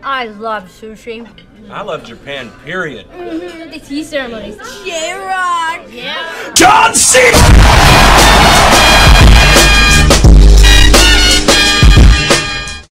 I love sushi. I love Japan, period. The tea ceremonies. J-Rock! Yeah. John C.